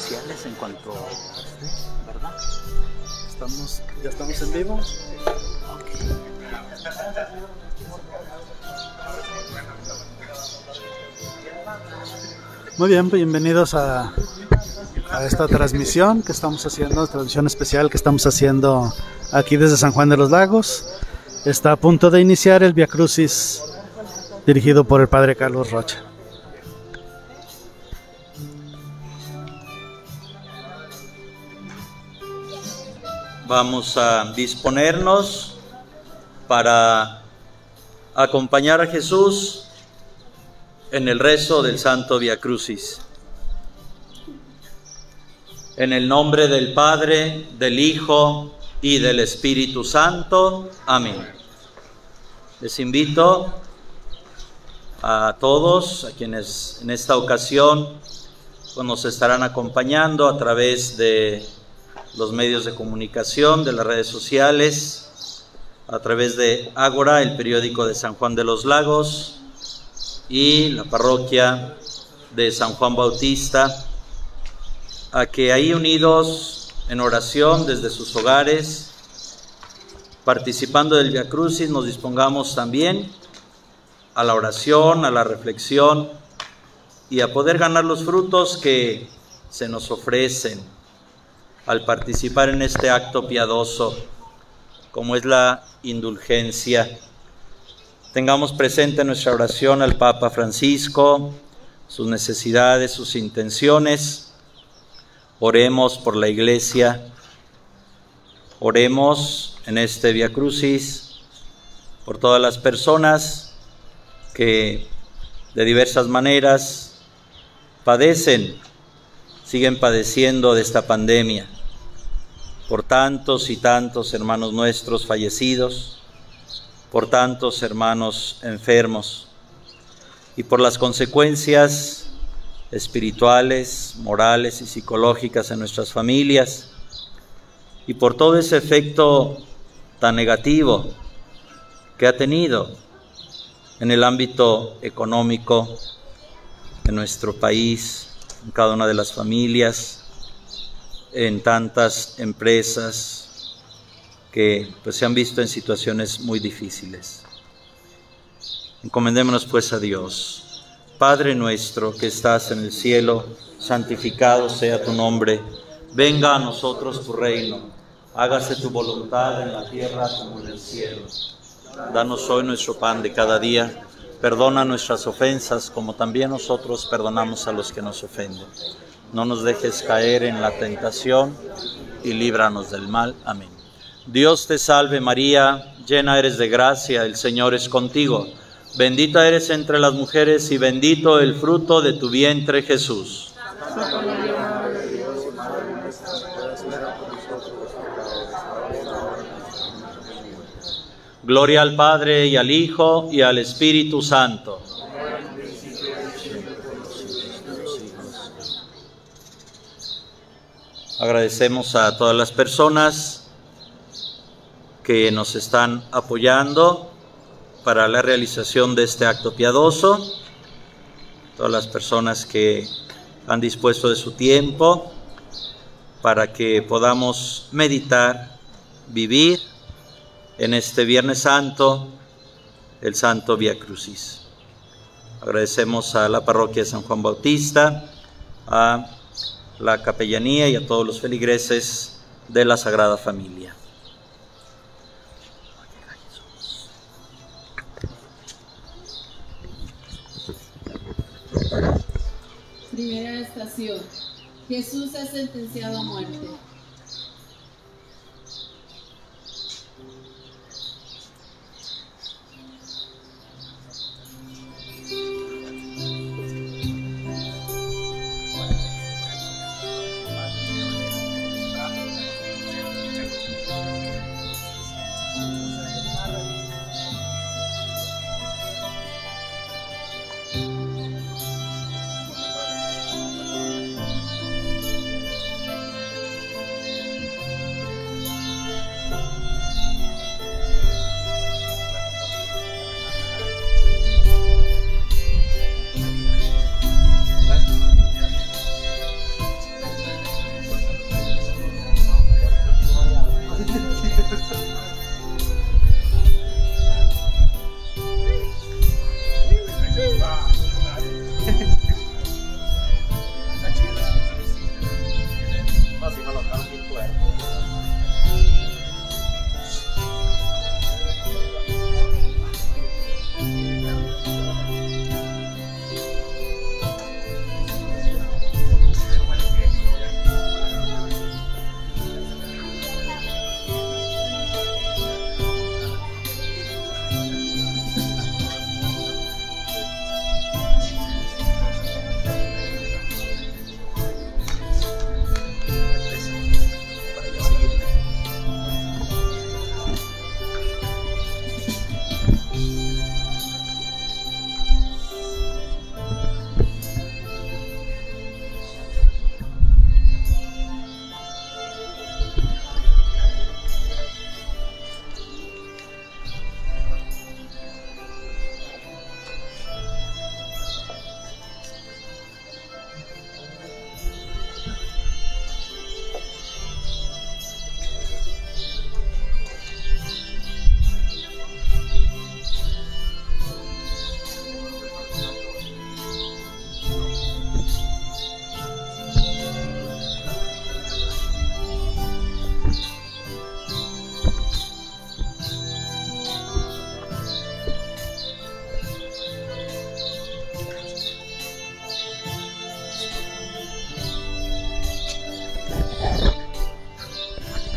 iniciales en cuanto a ¿verdad? ¿Ya estamos en vivo? Okay. Muy bien, bienvenidos a esta transmisión que estamos haciendo, transmisión especial que estamos haciendo aquí desde San Juan de los Lagos. Está a punto de iniciar el Vía Crucis dirigido por el Padre Carlos Rocha. Vamos a disponernos para acompañar a Jesús en el rezo del Santo Vía Crucis. En el nombre del Padre, del Hijo y del Espíritu Santo. Amén. Les invito a todos, a quienes en esta ocasión nos estarán acompañando a través de los medios de comunicación, de las redes sociales, a través de Ágora, el periódico de San Juan de los Lagos, y la parroquia de San Juan Bautista, a que ahí unidos en oración desde sus hogares, participando del Vía Crucis, nos dispongamos también a la oración, a la reflexión y a poder ganar los frutos que se nos ofrecen al participar en este acto piadoso, como es la indulgencia. Tengamos presente en nuestra oración al Papa Francisco, sus necesidades, sus intenciones. Oremos por la Iglesia, oremos en este Vía Crucis por todas las personas que de diversas maneras siguen padeciendo de esta pandemia, por tantos y tantos hermanos nuestros fallecidos, por tantos hermanos enfermos y por las consecuencias espirituales, morales y psicológicas en nuestras familias y por todo ese efecto tan negativo que ha tenido en el ámbito económico de nuestro país, en cada una de las familias, en tantas empresas que se han visto en situaciones muy difíciles. Encomendémonos pues a Dios. Padre nuestro que estás en el cielo, santificado sea tu nombre. Venga a nosotros tu reino. Hágase tu voluntad en la tierra como en el cielo. Danos hoy nuestro pan de cada día. Perdona nuestras ofensas, como también nosotros perdonamos a los que nos ofenden. No nos dejes caer en la tentación y líbranos del mal. Amén. Dios te salve María, llena eres de gracia, el Señor es contigo. Bendita eres entre las mujeres y bendito el fruto de tu vientre, Jesús. Gloria al Padre y al Hijo y al Espíritu Santo. Agradecemos a todas las personas que nos están apoyando para la realización de este acto piadoso, todas las personas que han dispuesto de su tiempo para que podamos meditar, vivir en este Viernes Santo, el Santo Vía Crucis. Agradecemos a la parroquia de San Juan Bautista, a la capellanía y a todos los feligreses de la Sagrada Familia. Primera estación. Jesús es sentenciado a muerte.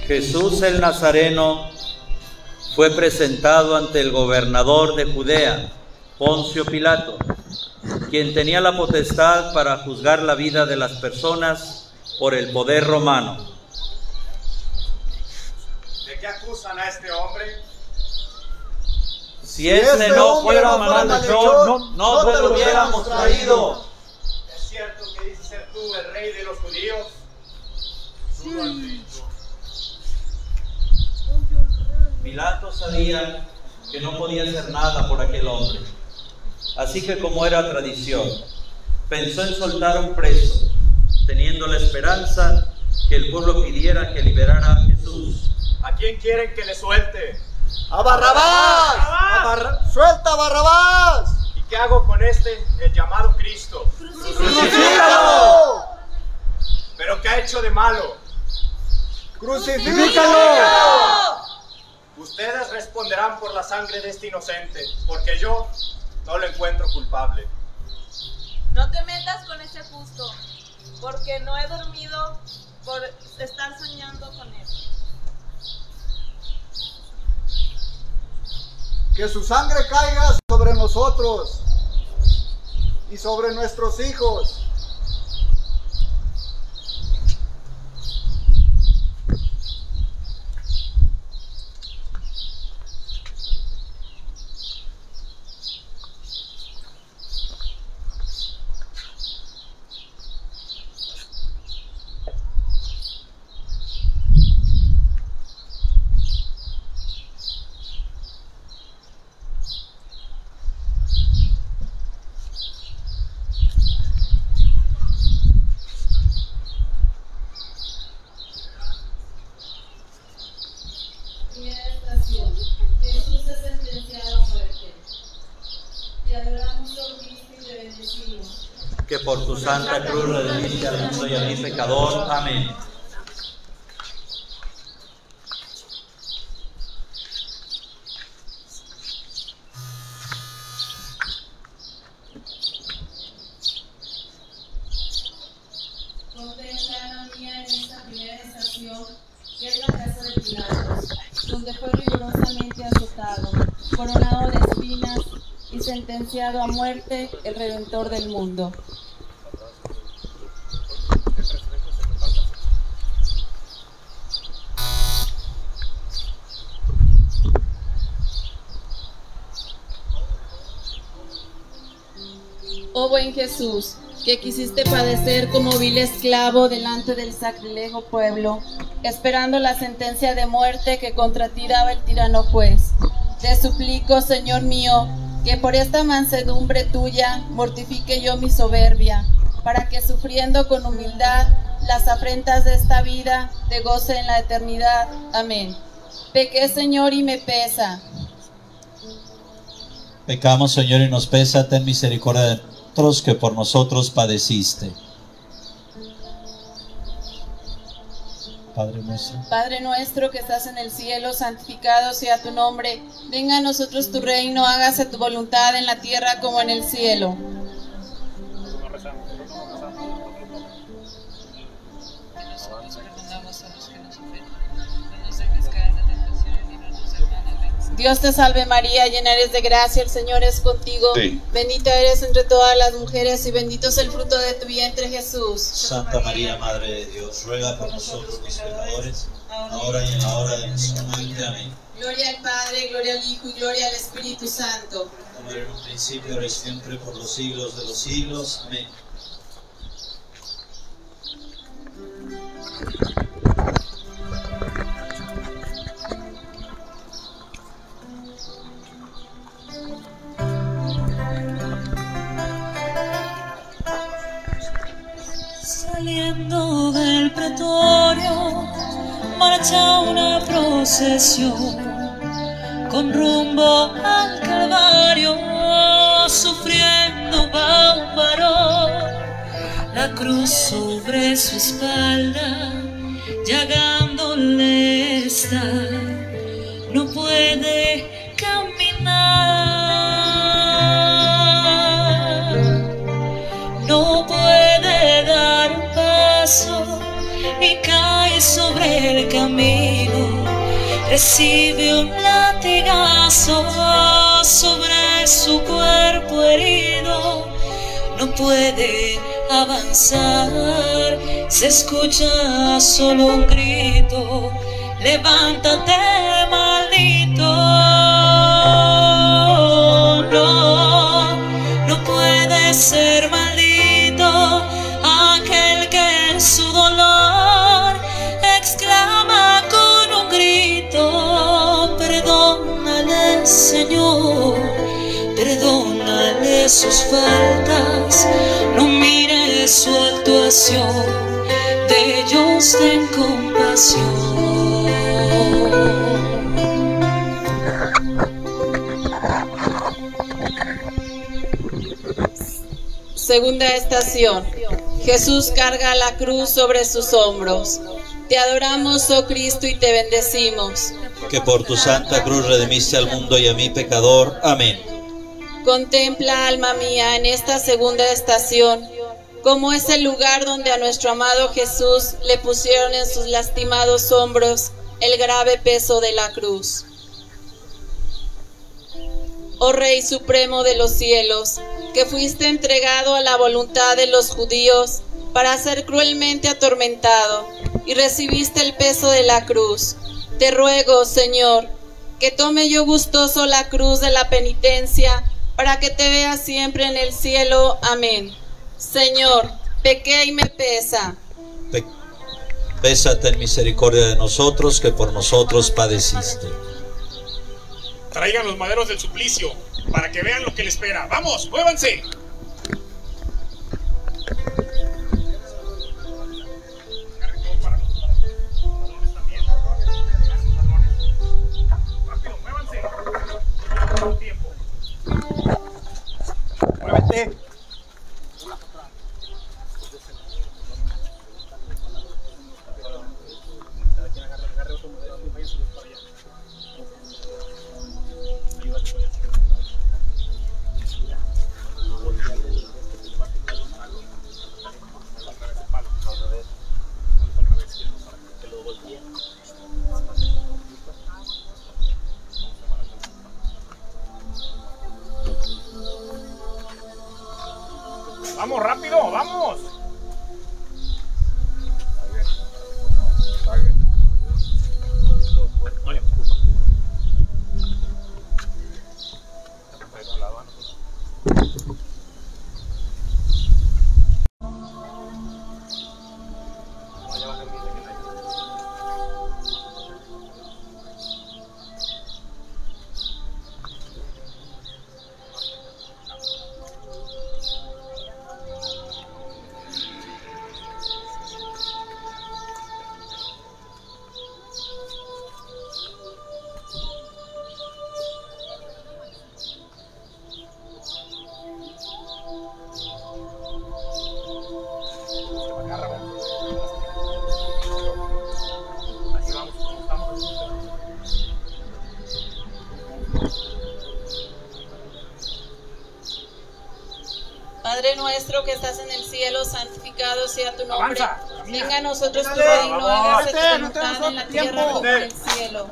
Jesús el Nazareno fue presentado ante el gobernador de Judea, Poncio Pilato, quien tenía la potestad para juzgar la vida de las personas por el poder romano. ¿De qué acusan a este hombre? Si este no fuera malhechor, no te lo hubiéramos traído. ¿Es cierto que dices ser tú el rey de los judíos? Tú lo has dicho. Pilato sabía que no podía hacer nada por aquel hombre. Así que, como era tradición, pensó en soltar a un preso, teniendo la esperanza que el pueblo pidiera que liberara a Jesús. ¿A quién quieren que le suelte? ¡A Barrabás! ¡Suelta a Barrabás! ¿Y qué hago con este, el llamado Cristo? ¡Crucifícalo! ¿Pero qué ha hecho de malo? ¡Crucifícalo! Ustedes responderán por la sangre de este inocente, porque yo no lo encuentro culpable. No te metas con ese justo, porque no he dormido por estar soñando con él. Que su sangre caiga sobre nosotros y sobre nuestros hijos. Primera estación. Jesús es sentenciado a muerte. Te adoramos, oh Cristo, y te bendecimos. Que por tu santa cruz redimiste al mundo y a mi pecador. Amén. Contempla, alma mía, en esta primera estación, que es la casa de Pilatos, donde fue rigurosamente azotado, coronado de espinas y sentenciado a muerte el Redentor del mundo. Oh buen Jesús, que quisiste padecer como vil esclavo delante del sacrilegio pueblo, esperando la sentencia de muerte que contra ti daba el tirano juez. Te suplico, Señor mío, que por esta mansedumbre tuya mortifique yo mi soberbia, para que sufriendo con humildad las afrentas de esta vida, te goce en la eternidad. Amén. Pequé, Señor, y me pesa. Pecamos, Señor, y nos pesa. Ten misericordia de nosotros, que por nosotros padeciste. Padre nuestro que estás en el cielo, santificado sea tu nombre. Venga a nosotros tu reino, hágase tu voluntad en la tierra como en el cielo. Dios te salve María, llena eres de gracia, el Señor es contigo. Sí. Bendita eres entre todas las mujeres y bendito es el fruto de tu vientre, Jesús. Santa María, Madre de Dios, ruega por nosotros los pecadores, ahora y en la hora de nuestra muerte. Amén. Gloria al Padre, gloria al Hijo y gloria al Espíritu Santo. Como era en un principio, ahora y siempre, por los siglos de los siglos. Amén. Saliendo del pretorio, marcha una procesión con rumbo al Calvario, sufriendo va un varón, la cruz sobre su espalda, llagándole está, no puede caminar, no puede dar un paso y cae sobre el camino. recibe un latigazo sobre su cuerpo herido. No puede avanzar, se escucha solo un grito: levántate, maldito. No puede ser maldito aquel que en su dolor exclama con un grito: perdónale, Señor, perdónale sus faltas, no mire su actuación, de ellos ten compasión. Segunda estación. Jesús carga la cruz sobre sus hombros. Te adoramos, oh Cristo, y te bendecimos. Que por tu santa cruz redimiste al mundo y a mí pecador. Amén. Contempla, alma mía, en esta segunda estación, cómo es el lugar donde a nuestro amado Jesús le pusieron en sus lastimados hombros el grave peso de la cruz. Oh Rey Supremo de los cielos, que fuiste entregado a la voluntad de los judíos para ser cruelmente atormentado y recibiste el peso de la cruz, te ruego, Señor, que tome yo gustoso la cruz de la penitencia para que te vea siempre en el cielo. Amén. Señor, pequé y me pesa. Pésate en misericordia de nosotros, que por nosotros padeciste. Traigan los maderos del suplicio para que vean lo que les espera. ¡Vamos, muévanse! Rápido, muévanse. Tiempo. Muévete. Vamos, rápido, vamos. Padre nuestro que estás en el cielo, santificado sea tu nombre. Avanza, venga a nosotros tu reino, hágase tu voluntad en la tierra como en el cielo.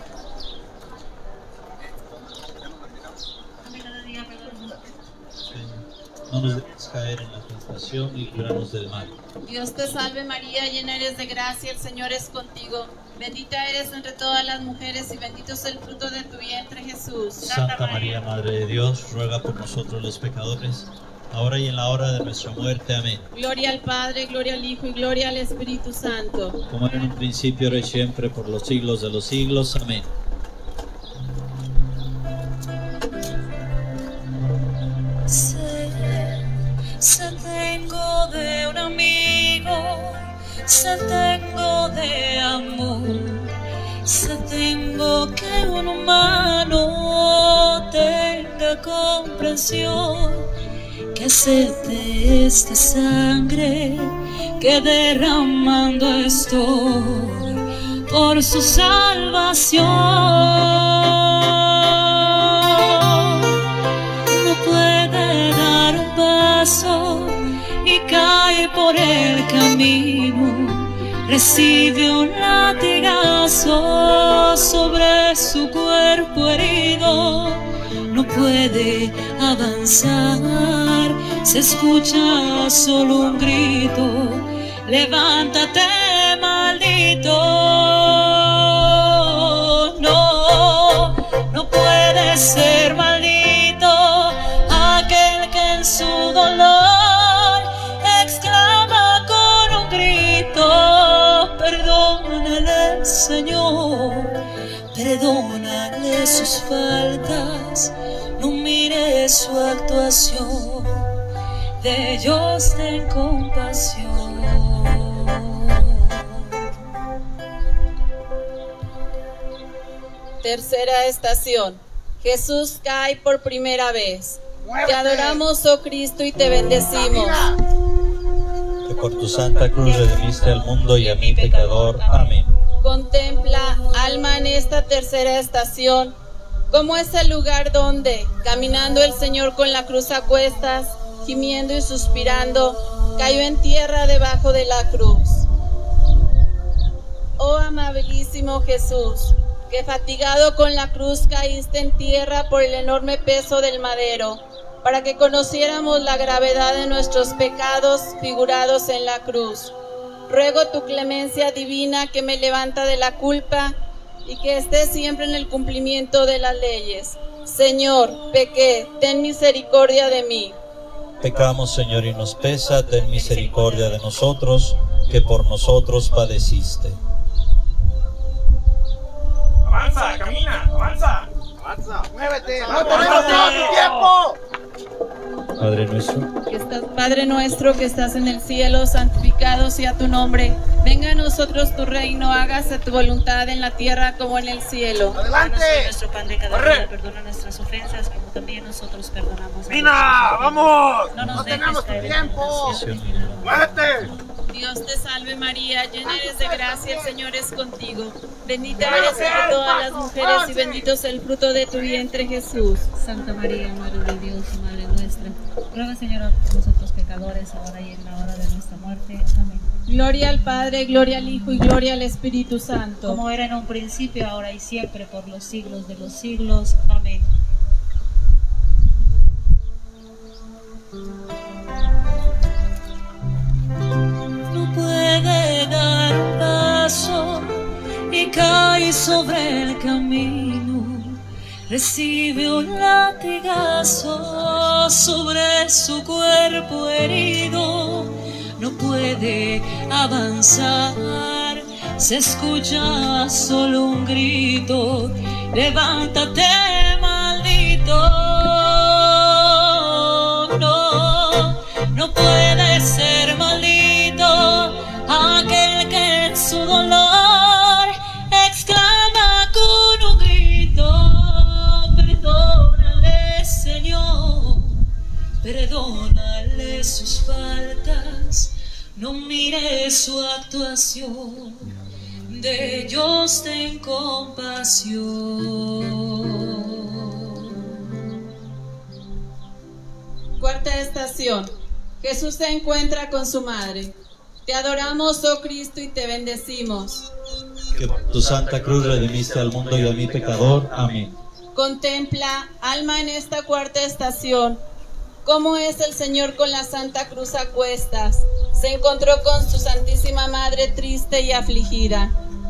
No nos dejes caer en la tentación y líbranos del mal. Dios te salve María, llena eres de gracia, el Señor es contigo. Bendita eres entre todas las mujeres y bendito es el fruto de tu vientre, Jesús. Santa María, Madre de Dios, ruega por nosotros los pecadores, ahora y en la hora de nuestra muerte. Amén. Gloria al Padre, gloria al Hijo y gloria al Espíritu Santo. Como era en un principio, ahora y siempre, por los siglos de los siglos. Amén. Se tengo de un amigo, se tengo de amor, se tengo que un humano tenga comprensión, que acepte esta sangre que derramando estoy por su salvación. No puede dar un paso y cae por el camino, recibe un latigazo sobre su cuerpo herido, no puede avanzar, se escucha solo un grito: levántate, maldito. No puede ser maldito aquel que en su dolor exclama con un grito: perdónale, Señor, perdónale sus faltas, no mire su actuación, de ellos ten compasión. Tercera estación. Jesús cae por primera vez. Te adoramos, oh Cristo, y te bendecimos. Que por tu santa cruz redimiste al mundo y a mí pecador. Amén. Contempla, alma, en esta tercera estación, cómo es el lugar donde, caminando el Señor con la cruz a cuestas, gimiendo y suspirando, cayó en tierra debajo de la cruz. Oh amabilísimo Jesús, que fatigado con la cruz caíste en tierra por el enorme peso del madero, para que conociéramos la gravedad de nuestros pecados figurados en la cruz. Ruego tu clemencia divina, que me levanta de la culpa y que esté siempre en el cumplimiento de las leyes. Señor, pequé, ten misericordia de mí. Pecamos, Señor, y nos pesa, ten misericordia de nosotros, que por nosotros padeciste. Avanza, camina, avanza. Avanza, muévete, no tenemos tanto tiempo. Padre nuestro que estás en el cielo, santificado sea tu nombre. Venga a nosotros tu reino, hágase tu voluntad en la tierra como en el cielo. ¡Adelante! Nuestro pan de cada día, perdona nuestras ofensas como también nosotros perdonamos. ¡Mina, vamos! No tenemos tiempo. ¡Muévete! Dios te salve María, llena eres de gracia, el Señor es contigo. Bendita eres entre todas las mujeres y bendito es el fruto de tu vientre, Jesús. Santa María, Madre de Dios y Madre nuestra, ruega, Señor, por nosotros pecadores, ahora y en la hora de nuestra muerte. Amén. Gloria al Padre, gloria al Hijo y gloria al Espíritu Santo. Como era en un principio, ahora y siempre, por los siglos de los siglos. Amén. No puede dar paso y cae sobre el camino, recibe un latigazo sobre su cuerpo herido, no puede avanzar, se escucha solo un grito: levántate, maldito. No puede ser maldito aquel que en su dolor exclama con un grito: perdónale, Señor, perdónale sus faltas, no mire su actuación, de ellos ten compasión. Cuarta estación. Jesús se encuentra con su madre. Te adoramos, oh Cristo, y te bendecimos. Que por tu santa cruz redimiste al mundo y a mí pecador. Amén. Contempla, alma, en esta cuarta estación, cómo es el Señor con la Santa Cruz a cuestas. Se encontró con su Santísima Madre triste y afligida.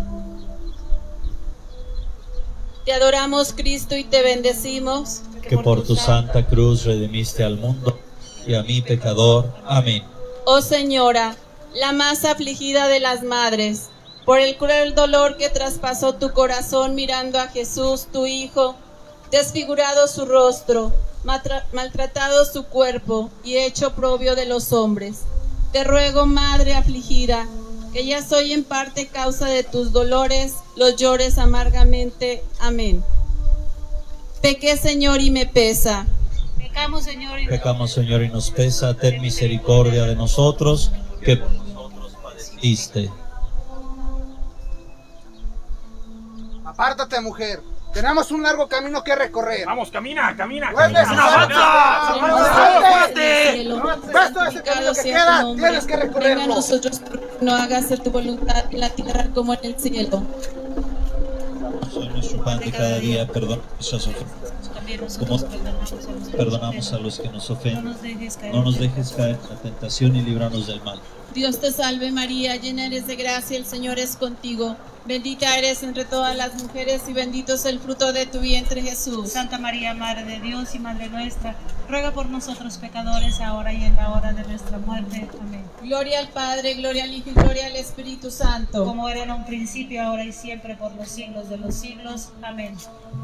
Te adoramos, Cristo, y te bendecimos. Que por tu santa cruz redimiste al mundo y a mí pecador. Amén. Oh Señora, la más afligida de las madres, por el cruel dolor que traspasó tu corazón mirando a Jesús, tu Hijo, desfigurado su rostro, maltratado su cuerpo y hecho oprobio de los hombres. Te ruego, Madre afligida, que ya soy en parte causa de tus dolores, los llores amargamente. Amén. Pequé, Señor, y me pesa. Pecamos, Señor, y nos pesa, ten misericordia de nosotros, que por nosotros padeciste. Apártate, mujer, Tenemos un largo camino que recorrer. Vamos, camina, camina. No es necesario. ¡Avanza! Resto de ese camino que queda, tienes que recorrerlo. Venga a nosotros, no hágase tu voluntad en la tierra como en el cielo. Soy nuestro pan de cada día, perdón nuestras ofensas. Como perdonamos a los que nos ofenden. No nos dejes caer en la tentación y líbranos del mal. Dios te salve María, llena eres de gracia, el Señor es contigo. Bendita eres entre todas las mujeres y bendito es el fruto de tu vientre Jesús. Santa María, Madre de Dios y Madre nuestra, ruega por nosotros pecadores, ahora y en la hora de nuestra muerte. Amén. Gloria al Padre, gloria al Hijo y gloria al Espíritu Santo. Como era en un principio, ahora y siempre, por los siglos de los siglos. Amén.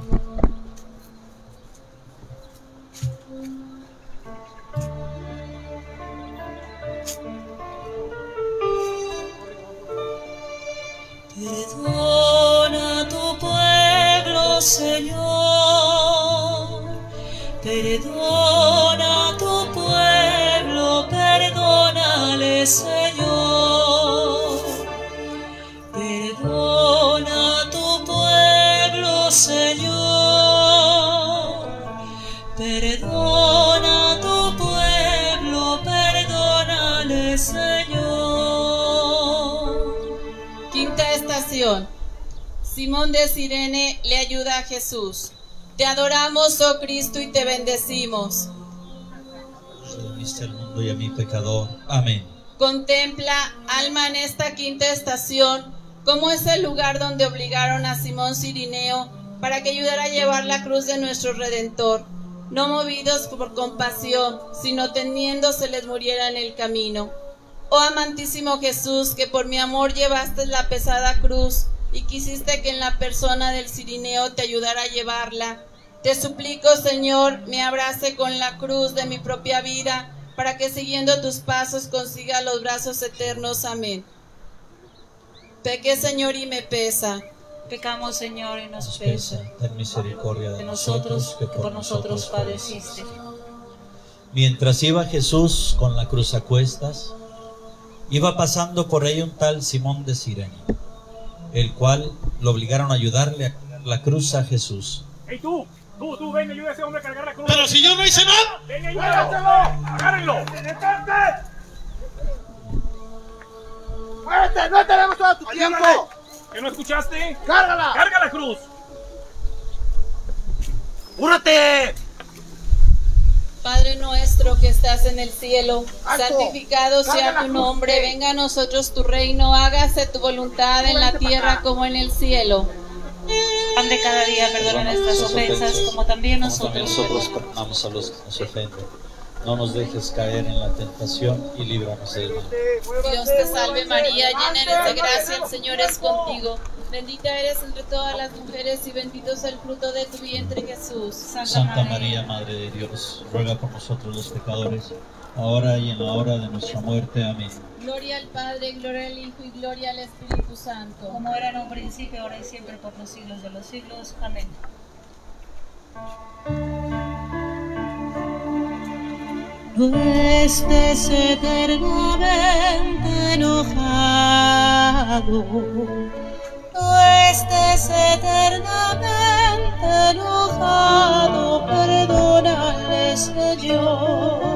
Perdona a tu pueblo, Señor. Perdona a tu pueblo, perdónale, Señor. Perdona a tu pueblo, Señor. Perdona a tu pueblo, perdónale, Señor. Quinta estación. Simón de Cirene le ayuda a Jesús. Te adoramos, oh Cristo, y te bendecimos. Redimiste al mundo y a mi pecador. Amén. Contempla, alma, en esta quinta estación, cómo es el lugar donde obligaron a Simón Cirineo para que ayudara a llevar la cruz de nuestro Redentor, no movidos por compasión, sino temiendo se les muriera en el camino. Oh amantísimo Jesús, que por mi amor llevaste la pesada cruz y quisiste que en la persona del Cirineo te ayudara a llevarla, te suplico, Señor, me abrace con la cruz de mi propia vida, para que siguiendo tus pasos consiga los brazos eternos. Amén. Pequé, Señor, y me pesa. Pecamos, Señor, y nos pesa. Ten misericordia De nosotros, que por nosotros padeciste. Mientras iba Jesús con la cruz a cuestas, iba pasando por ahí un tal Simón de Cirene, el cual lo obligaron a ayudarle a cargar la cruz a Jesús. ¡Ey, tú, ven, ayuda a ese hombre a cargar la cruz! ¡Pero si yo no hice nada! ¡Ven, ayúdalo! ¡Agárrenlo! ¡Muévete! ¡No tenemos todo tu tiempo! ¿Que no escuchaste? ¡Cárgala! ¡Carga la cruz! ¡Púrate! Padre nuestro que estás en el cielo, ¡Alto! santificado sea ¡Carga tu la nombre, cruz! venga a nosotros tu reino, hágase tu voluntad en la Vente para tierra acá. como en el cielo. Pan de cada día, perdona nuestras ofensas, como también nosotros perdonamos a los que nos ofenden. No nos dejes caer en la tentación y líbranos del mal. Dios te salve María, llena eres de gracia, el Señor es contigo. Bendita eres entre todas las mujeres y bendito es el fruto de tu vientre Jesús. Santa María, Madre de Dios, ruega por nosotros los pecadores, ahora y en la hora de nuestra muerte. Amén. Gloria al Padre, gloria al Hijo y gloria al Espíritu Santo. como era en un principio, ahora y siempre, por los siglos de los siglos. Amén. No estés eternamente enojado, no estés eternamente enojado, perdónale, Señor.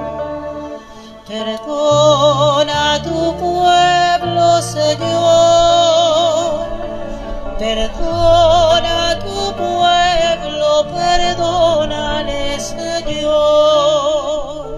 Perdona a tu pueblo, Señor. Perdona a tu pueblo, perdónale, Señor.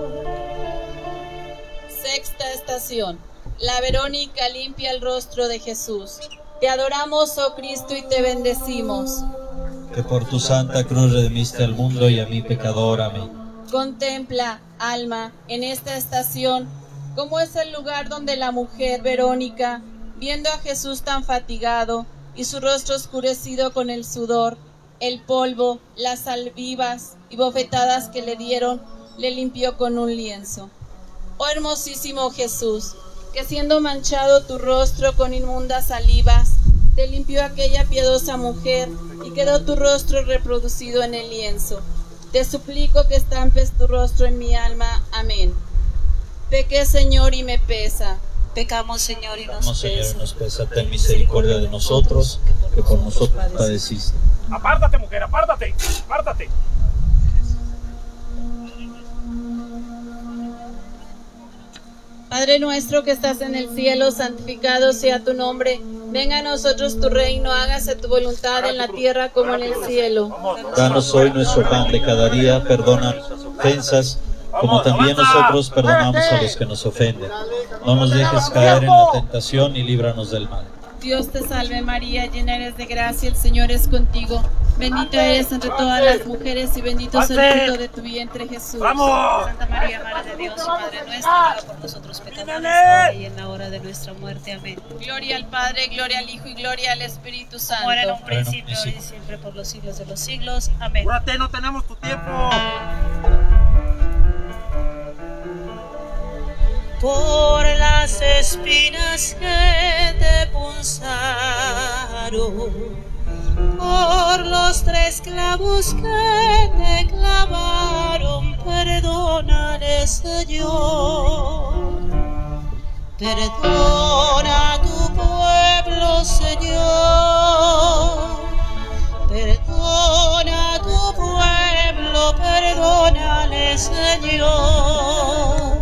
Sexta estación. La Verónica limpia el rostro de Jesús. Te adoramos, oh Cristo, y te bendecimos. Que por tu santa cruz redimiste al mundo y a mi pecador. Amén. Contempla, alma, en esta estación, cómo es el lugar donde la mujer Verónica, viendo a Jesús tan fatigado y su rostro oscurecido con el sudor, el polvo, las salivas y bofetadas que le dieron, le limpió con un lienzo. Oh hermosísimo Jesús, que siendo manchado tu rostro con inmundas salivas, te limpió aquella piadosa mujer y quedó tu rostro reproducido en el lienzo. Te suplico que estampes tu rostro en mi alma. Amén. Pequé, Señor, y me pesa. Pecamos, Señor, y Pecamos, Señor, y nos pesa. Ten misericordia de nosotros, que por nosotros padeciste. Apártate, mujer, apártate, apártate. Padre nuestro que estás en el cielo, santificado sea tu nombre. Venga a nosotros tu reino, hágase tu voluntad en la tierra como en el cielo. Danos hoy nuestro pan de cada día, perdona nuestras ofensas, como también nosotros perdonamos a los que nos ofenden. No nos dejes caer en la tentación y líbranos del mal. Dios te salve María, llena eres de gracia, el Señor es contigo. Bendita eres entre todas las mujeres y bendito es el fruto de tu vientre, Jesús. Santa María, Madre de Dios y Madre nuestra, ruega por nosotros pecadores, ahora y en la hora de nuestra muerte. Amén. Gloria al Padre, gloria al Hijo y gloria al Espíritu Santo. Como era en un principio, ahora y siempre, por los siglos de los siglos. Amén. Apúrate, no tenemos tu tiempo. Por las espinas que te punzaron, por los 3 clavos que te clavaron, perdónale, Señor. Perdona a tu pueblo, Señor. Perdona a tu pueblo, perdónale, Señor.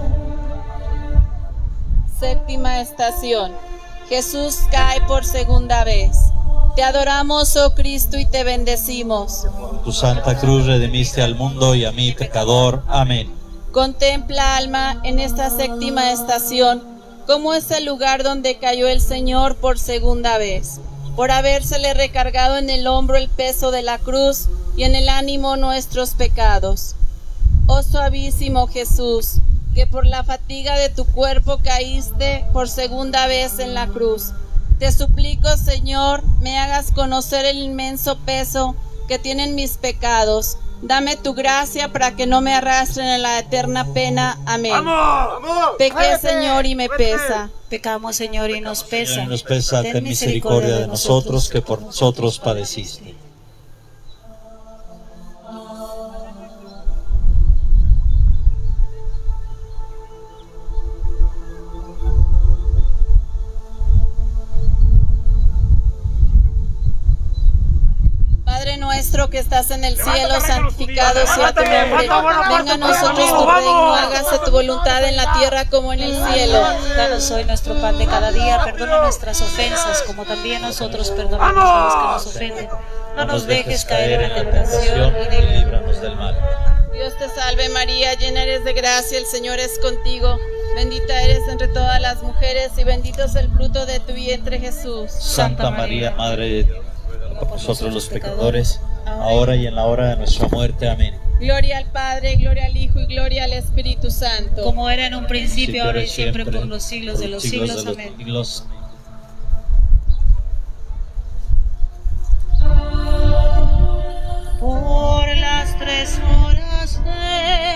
Séptima estación. Jesús cae por segunda vez. Te adoramos, oh Cristo, y te bendecimos. Tu santa cruz redimiste al mundo y a mí, pecador. Amén. Contempla, alma, en esta séptima estación, cómo es el lugar donde cayó el Señor por segunda vez, por habérsele recargado en el hombro el peso de la cruz y en el ánimo nuestros pecados. Oh suavísimo Jesús, que por la fatiga de tu cuerpo caíste por segunda vez en la cruz. Te suplico, Señor, me hagas conocer el inmenso peso que tienen mis pecados. Dame tu gracia para que no me arrastren a la eterna pena. Amén. ¡Vamos! Pequé, Señor, y me pesa. Pecamos, Señor, y nos pesa. Señor, nos pesa, ten misericordia de nosotros, que por nosotros padeciste. Padre nuestro que estás en el cielo, santificado sea tu nombre. Venga a nosotros tu reino, hágase tu voluntad en la tierra como en el cielo. Danos hoy nuestro pan de cada día, perdona nuestras ofensas, como también nosotros perdonamos a los que nos ofenden. No nos dejes caer en la tentación y líbranos del mal. Dios te salve María, llena eres de gracia, el Señor es contigo. Bendita eres entre todas las mujeres y bendito es el fruto de tu vientre, Jesús. Santa María, Madre de Dios, por nosotros los pecadores, ahora y en la hora de nuestra muerte. Amén. Gloria al Padre, gloria al Hijo y gloria al Espíritu Santo. Como era en un principio, ahora y siempre, por los siglos de los siglos. Amén. Por las 3 horas de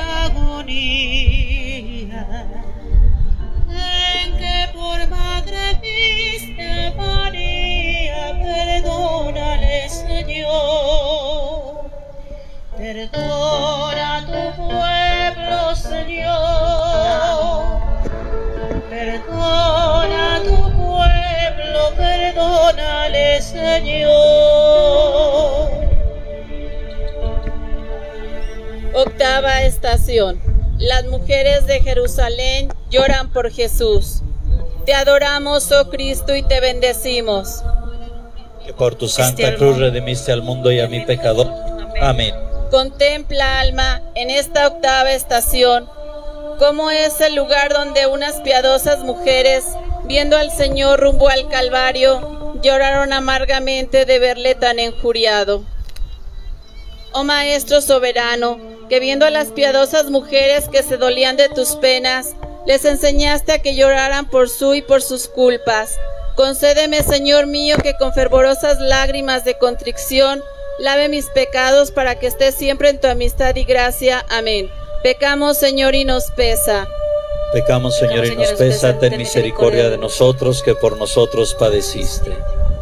agonía en que por madre viste a María, perdónale, Señor. Perdona a tu pueblo, Señor. Perdona a tu pueblo, perdónale, Señor. Octava estación. Las mujeres de Jerusalén lloran por Jesús. Te adoramos, oh Cristo, y te bendecimos. Que por tu santa cruz redimiste al mundo y a mi pecador. Amén. Contempla, alma, en esta octava estación, cómo es el lugar donde unas piadosas mujeres, viendo al Señor rumbo al Calvario, lloraron amargamente de verle tan injuriado. Oh Maestro soberano, que viendo a las piadosas mujeres que se dolían de tus penas, les enseñaste a que lloraran por su y por sus culpas. Concédeme, Señor mío, que con fervorosas lágrimas de contrición lave mis pecados para que esté siempre en tu amistad y gracia. Amén. Pecamos, Señor, y nos pesa. Pecamos, Señor, y nos pesa. Ten misericordia de nosotros, que por nosotros padeciste.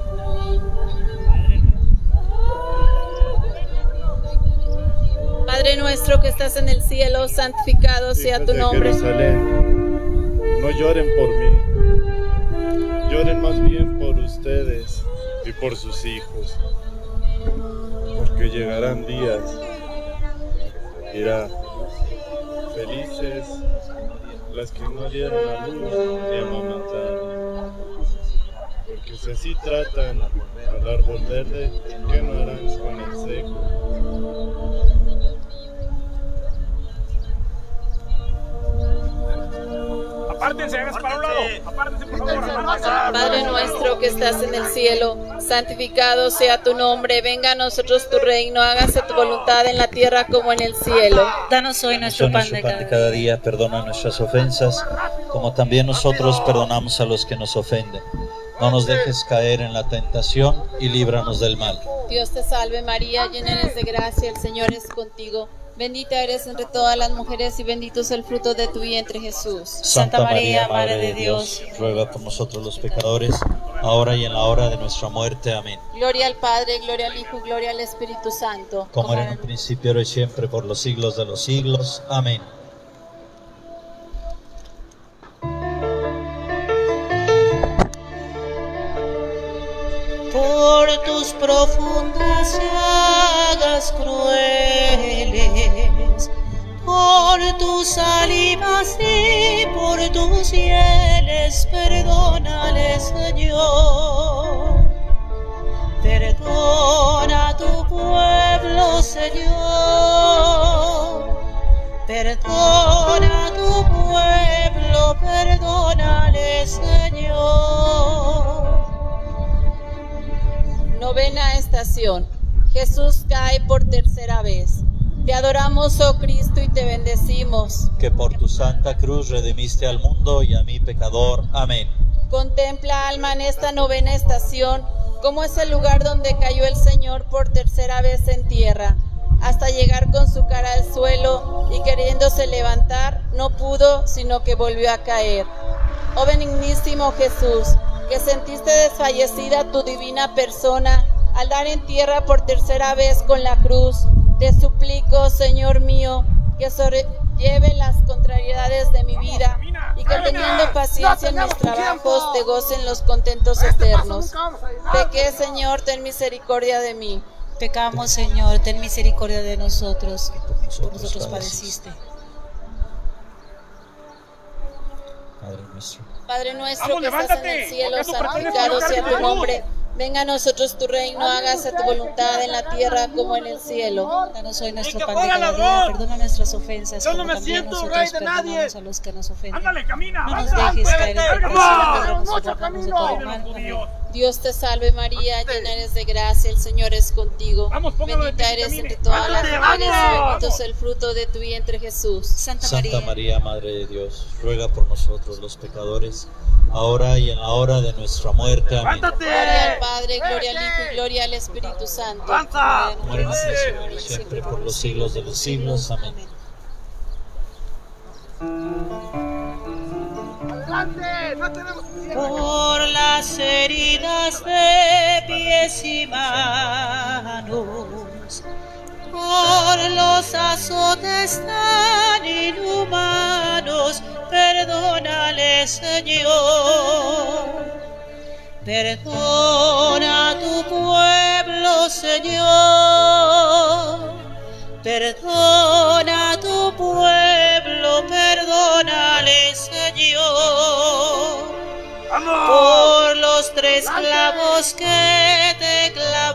Padre nuestro que estás en el cielo, santificado sea tu nombre. Jerusalén, no lloren por mí, lloren más bien por ustedes y por sus hijos, porque llegarán días, dirá, felices las que no dieron a luz ni amamantaron, porque si así tratan al árbol verde, ¿qué no harán con el seco? Apártense, háganse para un lado. Apártense, por favor. Padre nuestro que estás en el cielo, santificado sea tu nombre, venga a nosotros tu reino, hágase tu voluntad en la tierra como en el cielo. Danos hoy nuestro pan de cada día, perdona nuestras ofensas, como también nosotros perdonamos a los que nos ofenden. No nos dejes caer en la tentación y líbranos del mal. Dios te salve María, llena eres de gracia, el Señor es contigo. Bendita eres entre todas las mujeres y bendito es el fruto de tu vientre, Jesús. Santa María, Madre de Dios, ruega por nosotros los pecadores, ahora y en la hora de nuestra muerte. Amén. Gloria al Padre, gloria al Hijo y gloria al Espíritu Santo. Como era en un principio, ahora y siempre, por los siglos de los siglos. Amén. Por tus profundas llagas crueles, por tus salimas y por tus hieles, perdónale, Señor. Perdona a tu pueblo, Señor. Perdona a tu pueblo, perdónale, Señor. Novena estación. Jesús cae por tercera vez. Te adoramos, oh Cristo, y te bendecimos. Que por tu santa cruz redimiste al mundo y a mí pecador. Amén. Contempla, alma, en esta novena estación, cómo es el lugar donde cayó el Señor por tercera vez en tierra, hasta llegar con su cara al suelo y queriéndose levantar, no pudo, sino que volvió a caer. Oh benignísimo Jesús, que sentiste desfallecida tu divina persona al dar en tierra por tercera vez con la cruz, te suplico, Señor mío, que sobrelleve las contrariedades de mi vida y que teniendo paciencia en mis trabajos te gocen los contentos eternos. Pequé, Señor, ten misericordia de mí. Pecamos, Señor, ten misericordia de nosotros. Por nosotros padeciste. Padre nuestro que estás en el cielo, santificado sea tu nombre. Venga a nosotros tu reino, hágase tu voluntad en la tierra como en el cielo. Danos hoy nuestro pan de cada día, perdona nuestras ofensas, como también nosotros perdonamos a los que nos ofenden. Ándale, camina. No nos dejes caer en tentación, líbranos de todo mal. Amén. Dios te salve María, llena eres de gracia, el Señor es contigo. Bendita eres entre todas las mujeres y bendito es el fruto de tu vientre, Jesús. Santa María, Madre de Dios, ruega por nosotros los pecadores, ahora y en la hora de nuestra muerte. Amén. Gloria al Padre, gloria al Hijo y gloria al Espíritu Santo. Muere siempre por los siglos de los siglos. Amén. Por las heridas de pies y manos, por los azotes tan inhumanos, perdónale, Señor. Perdona a tu pueblo, Señor. Perdona a tu pueblo, perdónale, Señor. Por los 3 clavos que te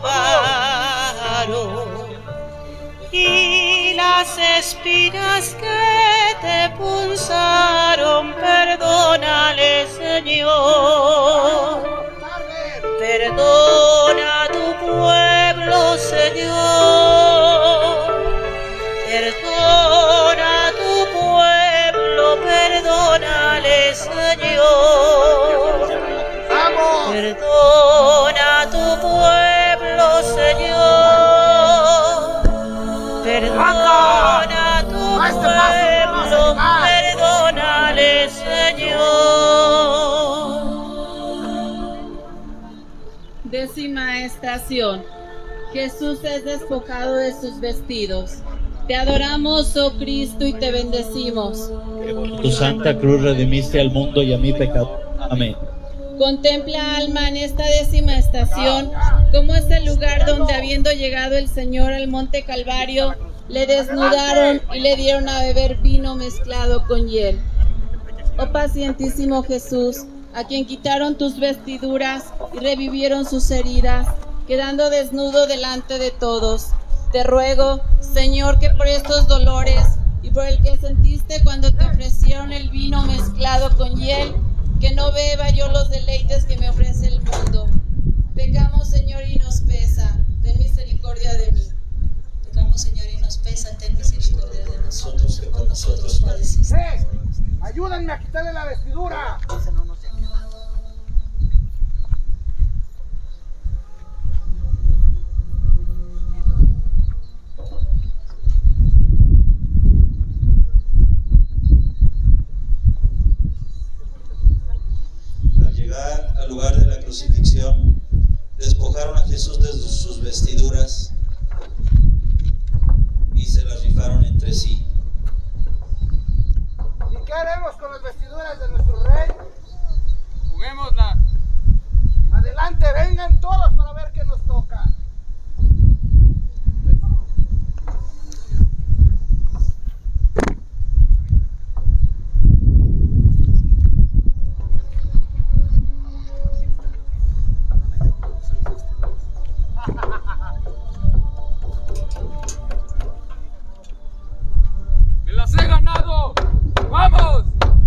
clavaron y las espinas que te punzaron, perdónale, Señor. Perdona a tu pueblo, Señor. Perdona a tu pueblo, perdónale, Señor. Perdona a tu pueblo, Señor. Perdona a tu pueblo, perdónale, Señor. Décima estación. Jesús es despojado de sus vestidos. Te adoramos, oh Cristo, y te bendecimos. Tu santa cruz redimiste al mundo y a mi pecado. Amén. Contempla, alma, en esta 10ª estación, cómo es el lugar donde, habiendo llegado el Señor al monte Calvario, le desnudaron y le dieron a beber vino mezclado con hiel. Oh pacientísimo Jesús, a quien quitaron tus vestiduras y revivieron sus heridas, quedando desnudo delante de todos, te ruego, Señor, que por estos dolores y por el que sentiste cuando te ofrecieron el vino mezclado con hiel, que no beba yo los deleites que me ofrece el mundo. Pecamos, Señor, y nos pesa, ten misericordia de mí. Pecamos, Señor, y nos pesa, ten misericordia de nosotros, que por nosotros padeciste. ¡Ayúdenme a quitarle la vestidura! Al lugar de la crucifixión, despojaron a Jesús de sus vestiduras y se las rifaron entre sí. ¿Y qué haremos con las vestiduras de nuestro rey? Juguémosla. Adelante, vengan todos para ver qué nos toca. ¡Me las he ganado! ¡Vamos!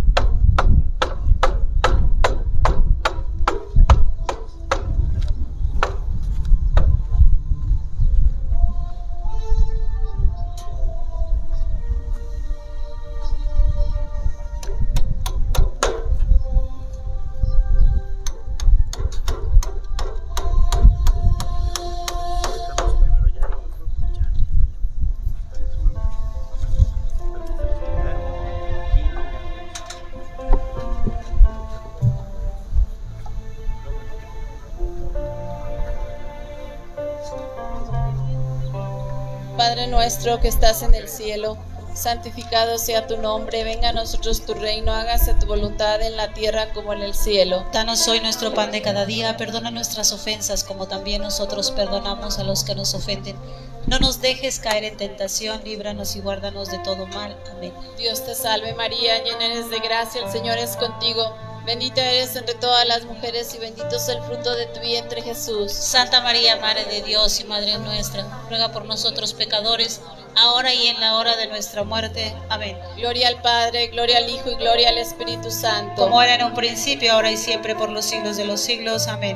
Padre nuestro que estás en el cielo, santificado sea tu nombre, venga a nosotros tu reino, hágase tu voluntad en la tierra como en el cielo. Danos hoy nuestro pan de cada día, perdona nuestras ofensas como también nosotros perdonamos a los que nos ofenden. No nos dejes caer en tentación, líbranos y guárdanos de todo mal. Amén. Dios te salve María, llena eres de gracia, el Señor es contigo. Bendita eres entre todas las mujeres y bendito es el fruto de tu vientre, Jesús. Santa María, Madre de Dios y Madre nuestra, ruega por nosotros pecadores, ahora y en la hora de nuestra muerte. Amén. Gloria al Padre, gloria al Hijo y gloria al Espíritu Santo. Como era en un principio, ahora y siempre, por los siglos de los siglos. Amén.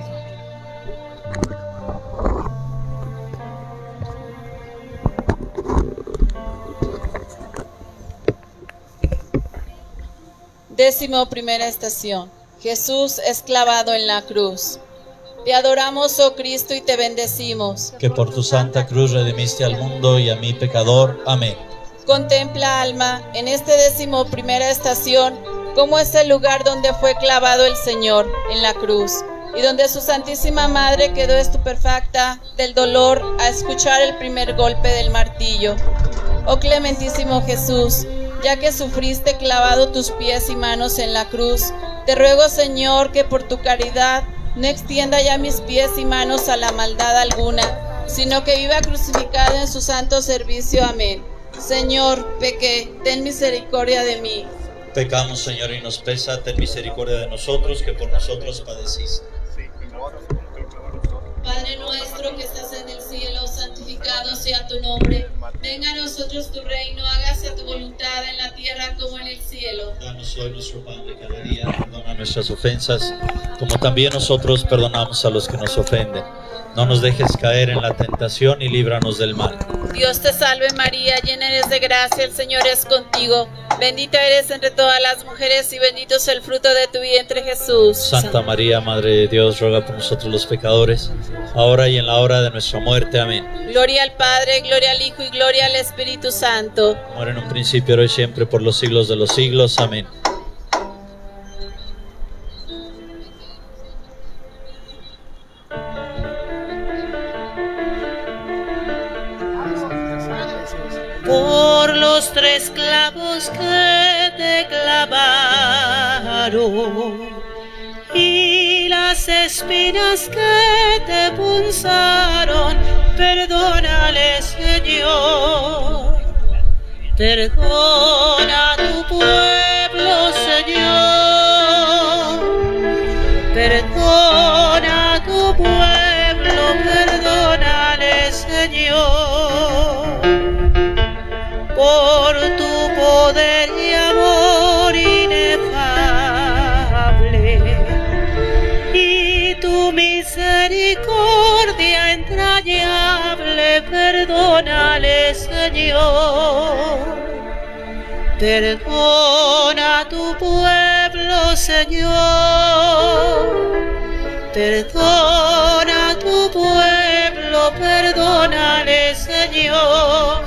Décimo-primera estación. Jesús es clavado en la cruz. Te adoramos, oh Cristo, y te bendecimos. Que por tu santa cruz redimiste al mundo y a mí pecador. Amén. Contempla, alma, en este 11ª estación, cómo es el lugar donde fue clavado el Señor en la cruz, y donde su Santísima Madre quedó estupefacta del dolor a escuchar el primer golpe del martillo. Oh clementísimo Jesús, ya que sufriste clavado tus pies y manos en la cruz, te ruego, Señor, que por tu caridad no extienda ya mis pies y manos a la maldad alguna, sino que viva crucificado en su santo servicio. Amén. Señor, pequé, ten misericordia de mí. Pecamos, Señor, y nos pesa, ten misericordia de nosotros, que por nosotros padeciste. Padre nuestro que estás en el cielo, santificado sea tu nombre. Venga a nosotros tu reino, hágase tu voluntad en la tierra como en el cielo. Danos hoy nuestro pan de cada día, perdona nuestras ofensas, como también nosotros perdonamos a los que nos ofenden. No nos dejes caer en la tentación y líbranos del mal. Dios te salve María, llena eres de gracia, el Señor es contigo. Bendita eres entre todas las mujeres y bendito es el fruto de tu vientre, Jesús. Santa María, Madre de Dios, ruega por nosotros los pecadores, ahora y en la hora de nuestra muerte. Amén. Gloria al Padre, gloria al Hijo y gloria al Espíritu Santo. Como era en un principio, ahora y siempre, por los siglos de los siglos. Amén. Por los 3 clavos que te clavaron y las espinas que te punzaron, perdónale, Señor. Perdona a tu pueblo, Señor. Perdona a tu pueblo, perdónale, Señor. Por tu poder y amor inefable y tu misericordia entrañable, perdónale, Señor. Perdona a tu pueblo, Señor. Perdona a tu pueblo, perdónale, Señor.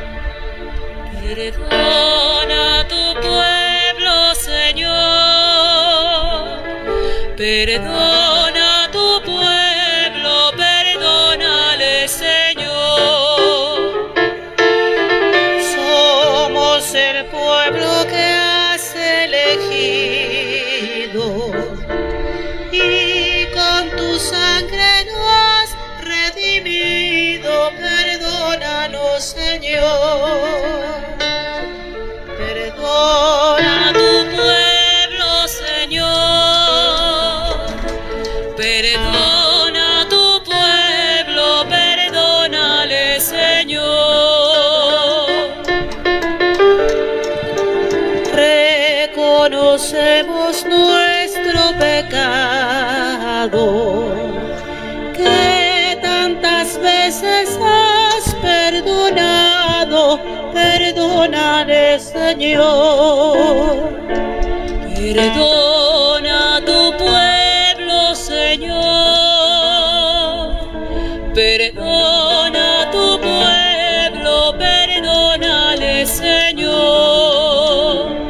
Perdona a tu pueblo, Señor. Perdona a tu pueblo, perdónale, Señor. Somos el pueblo que has elegido y con tu sangre nos has redimido. Perdónanos, Señor. Perdona a tu pueblo, Señor. Perdona a tu pueblo, perdónale, Señor. Reconocemos nuestro pecado, que tantas veces has perdonado. Perdónale, Señor. Perdona a tu pueblo, Señor. Perdona a tu pueblo, perdónale, Señor.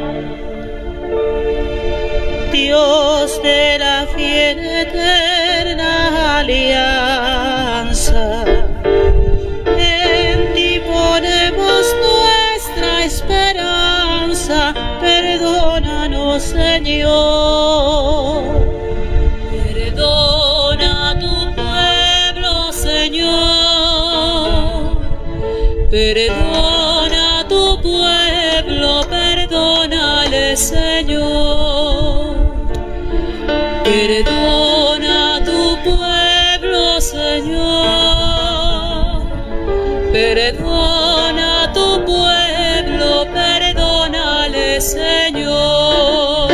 Dios de la fiel eterna alianza, en ti ponemos nuestra esperanza. Perdónanos, Señor. Perdona a tu pueblo, Señor. Perdona a tu pueblo, perdónale, Señor. Perdona a tu pueblo, Señor. Perdona a tu pueblo, perdónale, Señor.